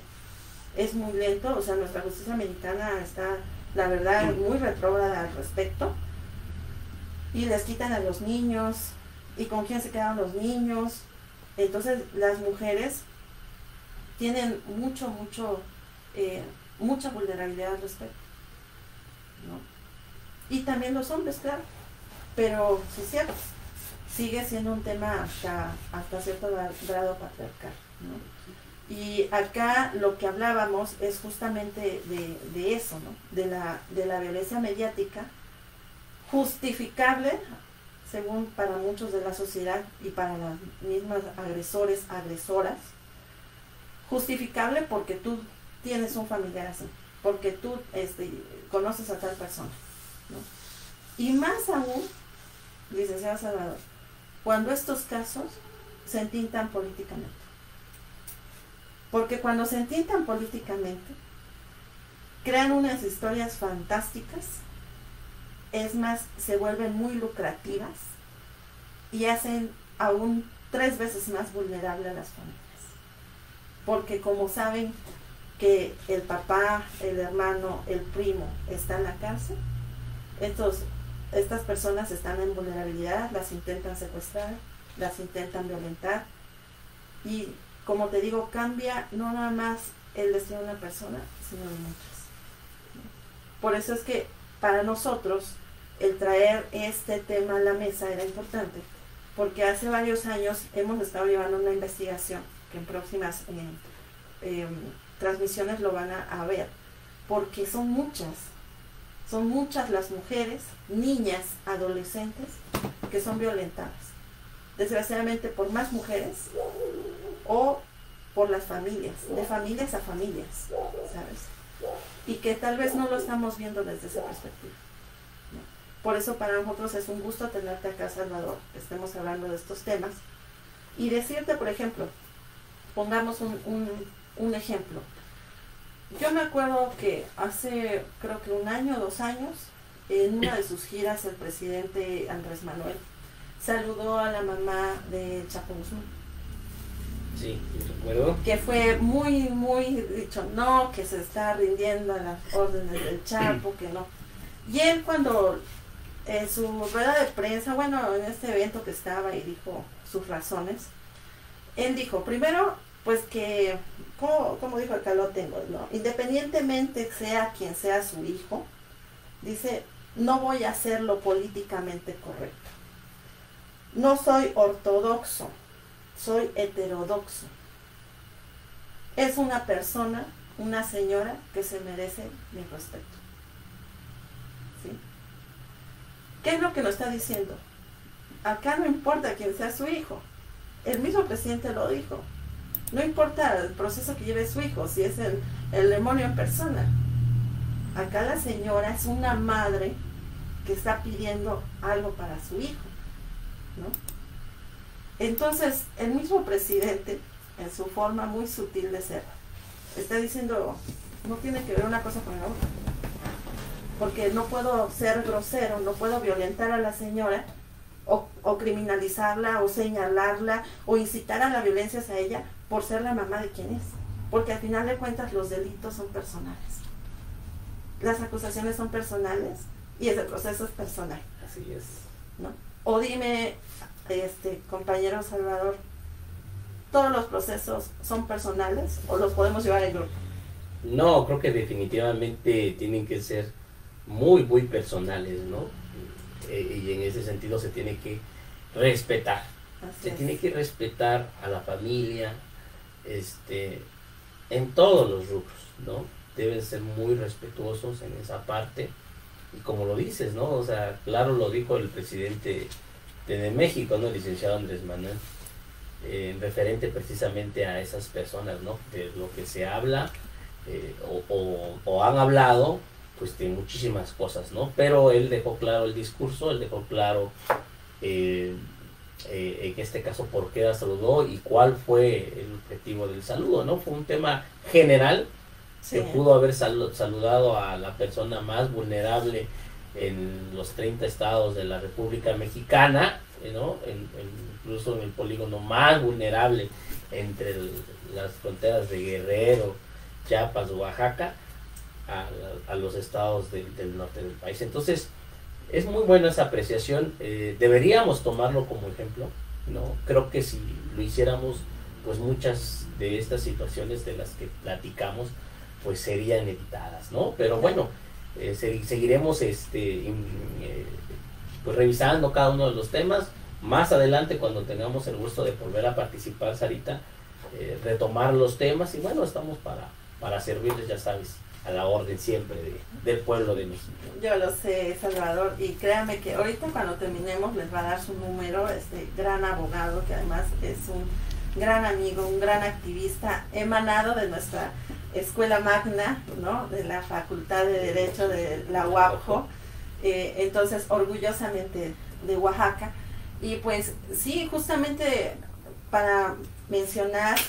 o sea, nuestra justicia americana está, la verdad, muy retrógrada al respecto, y les quitan a los niños, y con quién se quedan los niños. Entonces las mujeres tienen mucha vulnerabilidad al respecto, ¿no? Y también los hombres, claro, pero sí es cierto, sigue siendo un tema hasta cierto grado patriarcal, ¿no? Y acá lo que hablábamos es justamente de eso, ¿no? De la violencia mediática, justificable, según para muchos de la sociedad y para las mismas agresoras, justificable porque tú tienes un familiar así, porque tú conoces a tal persona, ¿no? Y más aún, licenciado Salvador, cuando estos casos se entintan políticamente. Porque cuando se entintan políticamente, crean unas historias fantásticas, es más, se vuelven muy lucrativas y hacen aún 3 veces más vulnerable a las familias. Porque como saben que el papá, el hermano, el primo está en la cárcel, estas personas están en vulnerabilidad, las intentan secuestrar, las intentan violentar, y como te digo, cambia no nada más el destino de una persona, sino de muchas. Por eso es que para nosotros el traer este tema a la mesa era importante, porque hace varios años hemos estado llevando una investigación que en próximas transmisiones lo van a ver, porque son muchas las mujeres, niñas, adolescentes que son violentadas, desgraciadamente por más mujeres o por las familias, de familias a familias, ¿sabes? Y que tal vez no lo estamos viendo desde esa perspectiva, ¿no? Por eso para nosotros es un gusto tenerte acá, Salvador, que estemos hablando de estos temas y decirte, por ejemplo, pongamos un ejemplo. Yo me acuerdo que hace, creo que 1 año, 2 años, en una de sus giras, el presidente Andrés Manuel saludó a la mamá de Chapo Guzmán. Sí, recuerdo. Que fue muy dicho, no, que se está rindiendo a las órdenes del Chapo, que no. Y él cuando en su rueda de prensa, bueno, en este evento que estaba y dijo sus razones, él dijo, primero, pues que, como dijo acá lo tengo, ¿no? Independientemente sea quien sea su hijo, dice, no voy a hacer lo políticamente correcto. No soy ortodoxo, soy heterodoxo. Es una persona, una señora que se merece mi respeto. ¿Sí? ¿Qué es lo que nos está diciendo? Acá no importa quién sea su hijo. El mismo presidente lo dijo. No importa el proceso que lleve su hijo, si es el demonio en persona. Acá la señora es una madre que está pidiendo algo para su hijo, ¿no? Entonces, el mismo presidente, en su forma muy sutil de ser, está diciendo, no tiene que ver una cosa con la otra. Porque no puedo ser grosero, no puedo violentar a la señora, o criminalizarla, o señalarla, o incitar a la violencia hacia ella por ser la mamá de quien es. Porque al final de cuentas los delitos son personales. Las acusaciones son personales y ese proceso es personal. Así es. ¿No? O dime, compañero Salvador, ¿todos los procesos son personales o los podemos llevar en grupo? No, creo que definitivamente tienen que ser muy personales, ¿no? Y en ese sentido se tiene que respetar. Se tiene que respetar a la familia, en todos los rubros, ¿no? Deben ser muy respetuosos en esa parte. Y como lo dices, ¿no? O sea, claro lo dijo el presidente de México, ¿no? El licenciado Andrés Manuel, referente precisamente a esas personas, ¿no? De lo que se habla o han hablado, pues de muchísimas cosas, ¿no? Pero él dejó claro el discurso, él dejó claro en este caso por qué la saludó y cuál fue el objetivo del saludo, ¿no? Fue un tema general. Sí. Que pudo haber saludado a la persona más vulnerable en los 30 estados de la República Mexicana, ¿no? Incluso en el polígono más vulnerable entre las fronteras de Guerrero, Chiapas, Oaxaca, a los estados del norte del país. Entonces, es muy buena esa apreciación, deberíamos tomarlo como ejemplo, ¿no? Creo que si lo hiciéramos, pues muchas de estas situaciones de las que platicamos, pues serían evitadas, ¿no? Pero bueno, seguiremos pues revisando cada uno de los temas. Más adelante, cuando tengamos el gusto de volver a participar, Sarita, retomar los temas y bueno, estamos para servirles, ya sabes, a la orden siempre del pueblo de México. Yo lo sé, Salvador, y créanme que ahorita cuando terminemos les va a dar su número, este gran abogado que además es un gran amigo, un gran activista emanado de nuestra escuela magna, ¿no? De la Facultad de Derecho de la UAPJO, entonces orgullosamente de Oaxaca. Y pues sí, justamente para mencionar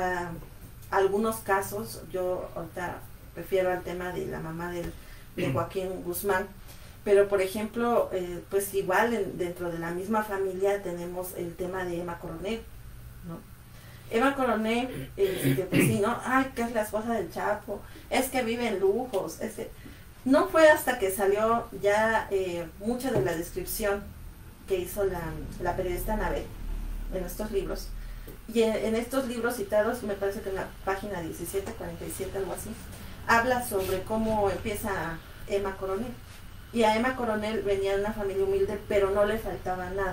algunos casos, yo ahorita refiero al tema de la mamá de Joaquín Guzmán, pero por ejemplo, pues igual dentro de la misma familia tenemos el tema de Emma Coronel, ¿no? Emma Coronel, pues sí, ¿no? Ay, que es la esposa del Chapo, es que vive en lujos, no fue hasta que salió ya mucha de la descripción que hizo la periodista Anabel en estos libros, y en estos libros citados, me parece que en la página 1747, algo así, habla sobre cómo empieza Emma Coronel, y a Emma Coronel venía de una familia humilde, pero no le faltaba nada,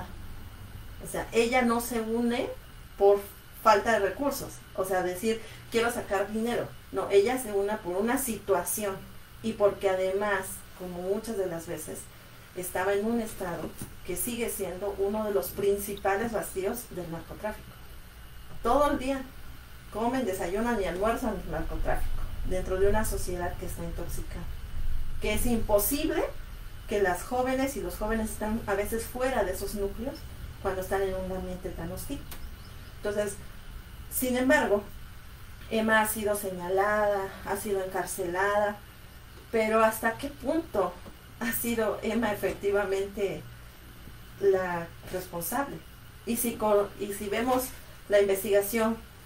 o sea, ella no se une por falta de recursos, o sea, decir, quiero sacar dinero, no, ella se une por una situación, y porque además, como muchas de las veces, estaba en un estado que sigue siendo uno de los principales bastiones del narcotráfico. Todo el día comen, desayunan y almuerzan el narcotráfico, dentro de una sociedad que está intoxicada, que es imposible que las jóvenes y los jóvenes están a veces fuera de esos núcleos cuando están en un ambiente tan hostil. Entonces, sin embargo, Emma ha sido señalada, ha sido encarcelada, pero ¿hasta qué punto ha sido Emma efectivamente la responsable? Y si vemos la investigación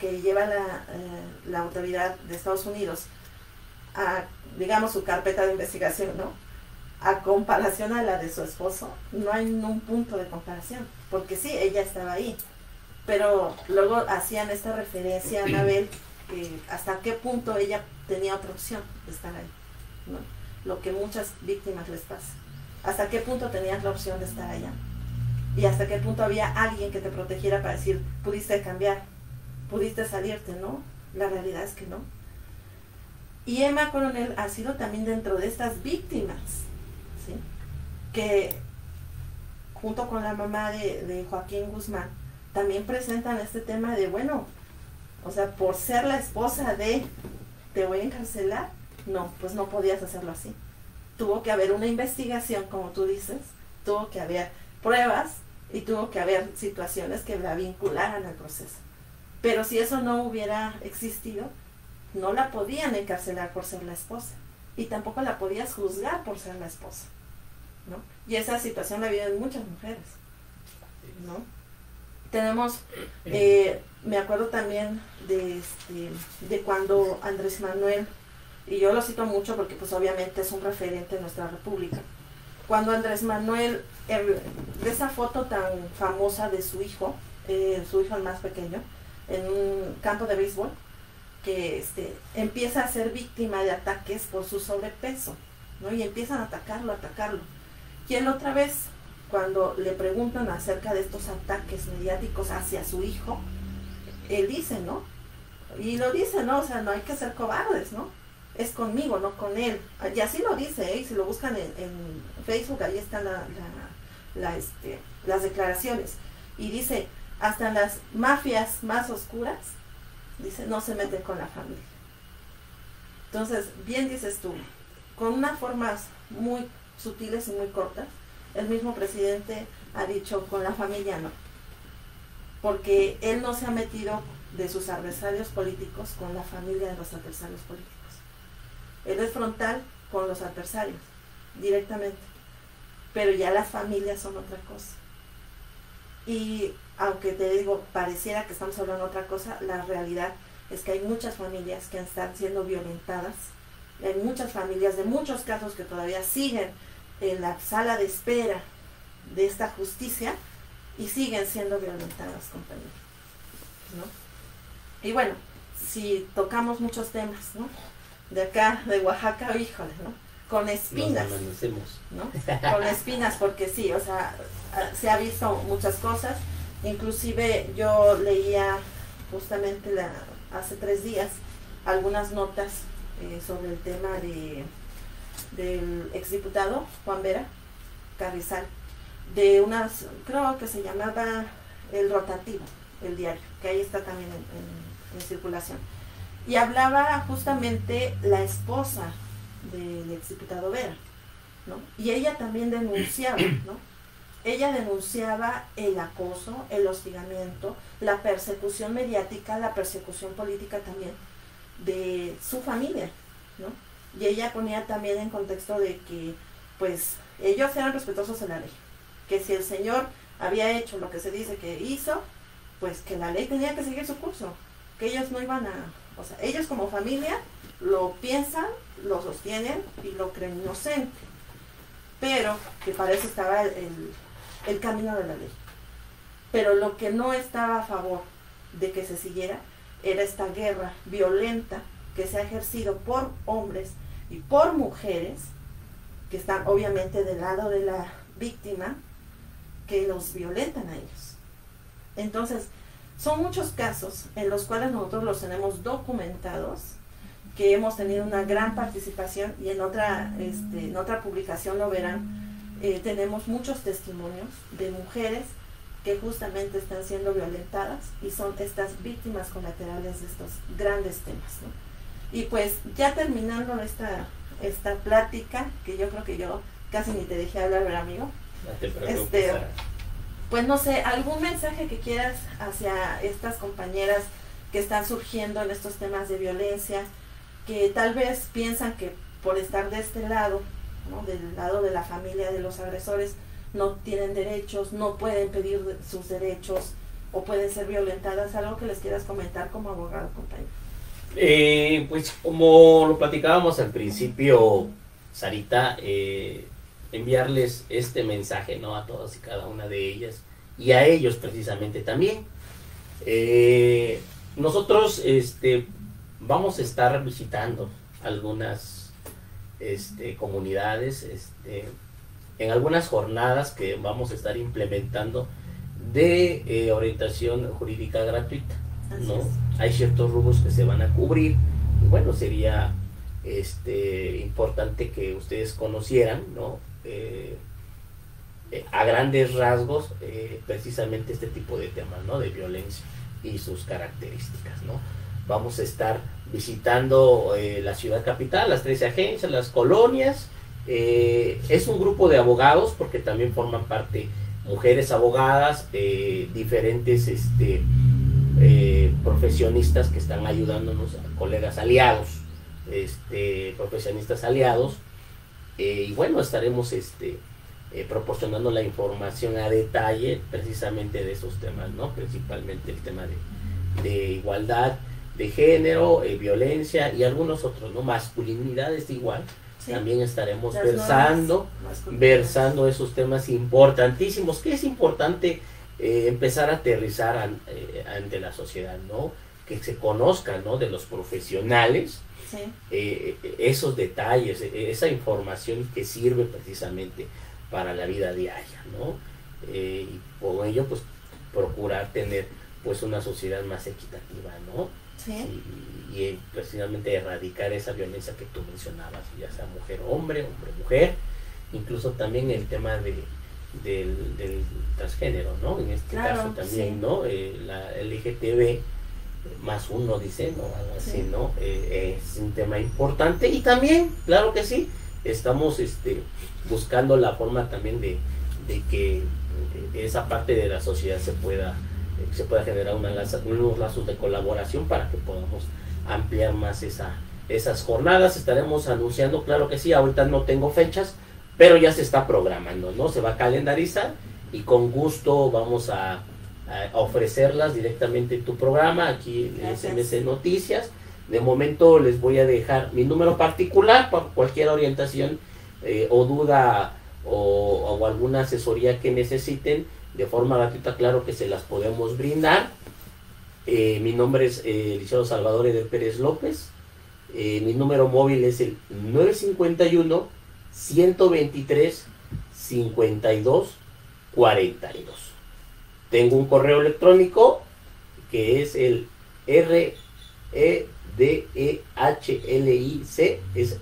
que lleva la autoridad de Estados Unidos a, digamos, su carpeta de investigación, ¿no? A comparación a la de su esposo, no hay un punto de comparación, porque sí, ella estaba ahí, pero luego hacían esta referencia a Anabel, hasta qué punto ella tenía otra opción de estar ahí, ¿no? Lo que muchas víctimas les pasa, hasta qué punto tenías la opción de estar allá, y hasta qué punto había alguien que te protegiera para decir, pudiste cambiar, pudiste salirte, ¿no? La realidad es que no. Y Emma Coronel ha sido también dentro de estas víctimas, ¿sí? Que junto con la mamá de Joaquín Guzmán también presentan este tema de, bueno, o sea, por ser la esposa de, te voy a encarcelar, no, pues no podías hacerlo así. Tuvo que haber una investigación, como tú dices, tuvo que haber pruebas y tuvo que haber situaciones que la vincularan al proceso. Pero si eso no hubiera existido, no la podían encarcelar por ser la esposa y tampoco la podías juzgar por ser la esposa, ¿no? Y esa situación la viven muchas mujeres, ¿no? Tenemos, me acuerdo también de cuando Andrés Manuel, y yo lo cito mucho porque pues obviamente es un referente en nuestra república, cuando Andrés Manuel, de esa foto tan famosa de su hijo el más pequeño, en un campo de béisbol, que empieza a ser víctima de ataques por su sobrepeso, ¿no? Y empiezan a atacarlo. Y él otra vez, cuando le preguntan acerca de estos ataques mediáticos hacia su hijo, él dice, ¿no? Y lo dice, ¿no? O sea, no hay que ser cobardes, ¿no? Es conmigo, no con él. Y así lo dice, y si lo buscan en Facebook, ahí están las declaraciones. Y dice, hasta las mafias más oscuras, dice, no se meten con la familia. Entonces, bien dices tú, con unas formas muy sutiles y muy cortas, el mismo presidente ha dicho, con la familia no. Porque él no se ha metido de sus adversarios políticos con la familia de los adversarios políticos. Él es frontal con los adversarios, directamente. Pero ya las familias son otra cosa. Y aunque te digo, pareciera que estamos hablando de otra cosa, la realidad es que hay muchas familias que están siendo violentadas, hay muchas familias de muchos casos que todavía siguen en la sala de espera de esta justicia y siguen siendo violentadas, compañeros, ¿no? Y bueno, si tocamos muchos temas, ¿no? De acá, de Oaxaca, híjole, ¿no? Con espinas, ¿no? Con espinas, porque sí, o sea, se ha visto muchas cosas. Inclusive yo leía justamente hace 3 días algunas notas sobre el tema del exdiputado Juan Vera Carrizal, de unas, creo que se llamaba El Rotativo, el diario, que ahí está también en circulación. Y hablaba justamente la esposa del exdiputado Vera, ¿no? Y ella también denunciaba, ¿no? Ella denunciaba el acoso, el hostigamiento, la persecución mediática, la persecución política también de su familia, ¿no? Y ella ponía también en contexto de que, pues, ellos eran respetuosos de la ley, que si el señor había hecho lo que se dice que hizo, pues que la ley tenía que seguir su curso, que ellos no iban o sea, ellos como familia lo piensan, lo sostienen y lo creen inocente, pero que para eso estaba el camino de la ley. Pero lo que no estaba a favor de que se siguiera era esta guerra violenta que se ha ejercido por hombres y por mujeres que están obviamente del lado de la víctima, que los violentan a ellos. Entonces, son muchos casos en los cuales nosotros los tenemos documentados, que hemos tenido una gran participación, y en otra publicación lo verán. Tenemos muchos testimonios de mujeres que justamente están siendo violentadas y son estas víctimas colaterales de estos grandes temas, ¿no? Y pues ya terminando esta plática, que yo creo que yo casi ni te dejé hablar, ¿verdad, amigo? No te preocupes, pues no sé, algún mensaje que quieras hacia estas compañeras que están surgiendo en estos temas de violencia, que tal vez piensan que por estar de este lado, ¿no? Del lado de la familia de los agresores, no tienen derechos, no pueden pedir sus derechos, o pueden ser violentadas. Algo que les quieras comentar como abogado, compañero. Pues como lo platicábamos al principio, Sarita, enviarles este mensaje, ¿no?, a todas y cada una de ellas y a ellos precisamente también. Nosotros vamos a estar visitando algunas comunidades en algunas jornadas que vamos a estar implementando de orientación jurídica gratuita, ¿no? Hay ciertos rubros que se van a cubrir y bueno, sería importante que ustedes conocieran, ¿no?, a grandes rasgos precisamente este tipo de temas, ¿no?, de violencia y sus características, ¿no? Vamos a estar visitando la ciudad capital, las 13 agencias, las colonias. Es un grupo de abogados porque también forman parte mujeres abogadas, diferentes profesionistas que están ayudándonos, colegas aliados, profesionistas aliados, y bueno, estaremos proporcionando la información a detalle precisamente de esos temas, ¿no? Principalmente el tema de igualdad de género, violencia y algunos otros, ¿no? Masculinidades igual. Sí. También estaremos versando esos temas importantísimos, que es importante empezar a aterrizar ante la sociedad, ¿no? Que se conozcan, ¿no?, de los profesionales, sí, esos detalles, esa información que sirve precisamente para la vida diaria, ¿no? Y por ello, pues, procurar tener, pues, una sociedad más equitativa, ¿no? Sí. Y precisamente erradicar esa violencia que tú mencionabas, ya sea mujer-hombre, hombre-mujer, incluso también el tema del transgénero, ¿no? En este caso también, sí, ¿no? La LGTB más uno, dice, ¿no? Algo así, sí, ¿no? Es un tema importante y también, claro que sí, estamos buscando la forma también de que esa parte de la sociedad se pueda generar unos lazos de colaboración para que podamos ampliar más esas jornadas. Estaremos anunciando, claro que sí, ahorita no tengo fechas, pero ya se está programando, ¿no? Se va a calendarizar y con gusto vamos a ofrecerlas directamente en tu programa, aquí en SMS Noticias. De momento les voy a dejar mi número particular para cualquier orientación o duda o alguna asesoría que necesiten de forma gratuita, claro que se las podemos brindar. Mi nombre es Licenciado Salvador Eder Pérez López. Mi número móvil es el 951-123-5242. Tengo un correo electrónico que es el REDEHLIC, es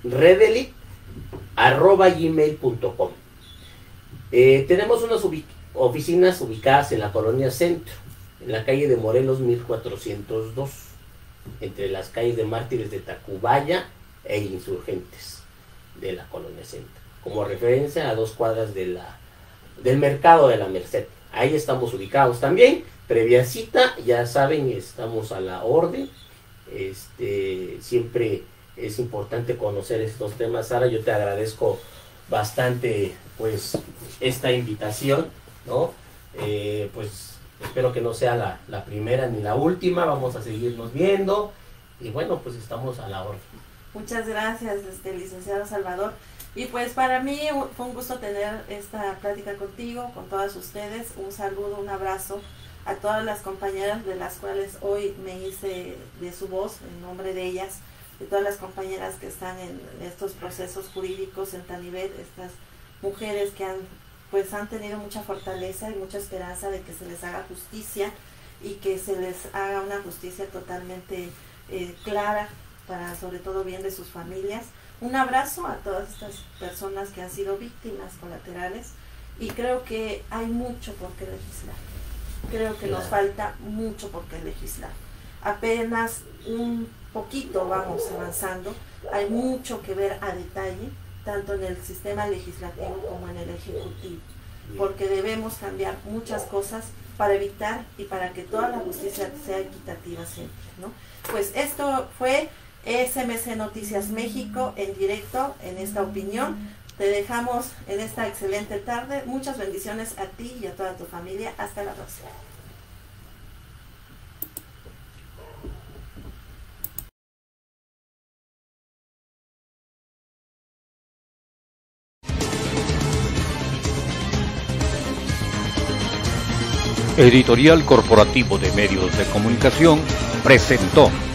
redelit@gmail.com. Tenemos unas oficinas ubicadas en la colonia Centro, en la calle de Morelos 1402, entre las calles de Mártires de Tacubaya e Insurgentes de la colonia Centro, como referencia a 2 cuadras del mercado de la Merced. Ahí estamos ubicados también, previa cita, ya saben, estamos a la orden. Siempre es importante conocer estos temas. Sara, yo te agradezco bastante, pues, esta invitación, ¿no? Pues espero que no sea la primera ni la última, vamos a seguirnos viendo y bueno, pues estamos a la orden. Muchas gracias, licenciado Salvador. Y pues para mí fue un gusto tener esta plática contigo, con todas ustedes. Un saludo, un abrazo a todas las compañeras de las cuales hoy me hice de su voz, en nombre de ellas, de todas las compañeras que están en estos procesos jurídicos en Tanivet, estas mujeres que han tenido mucha fortaleza y mucha esperanza de que se les haga justicia y que se les haga una justicia totalmente clara para sobre todo bien de sus familias. Un abrazo a todas estas personas que han sido víctimas colaterales y creo que hay mucho por qué legislar. Creo que nos falta mucho por qué legislar. Apenas un poquito vamos avanzando, hay mucho que ver a detalle, tanto en el sistema legislativo como en el ejecutivo, porque debemos cambiar muchas cosas para evitar y para que toda la justicia sea equitativa siempre, ¿no? Pues esto fue SMS Noticias México en directo en esta opinión. Te dejamos en esta excelente tarde. Muchas bendiciones a ti y a toda tu familia. Hasta la próxima. Editorial Corporativo de Medios de Comunicación presentó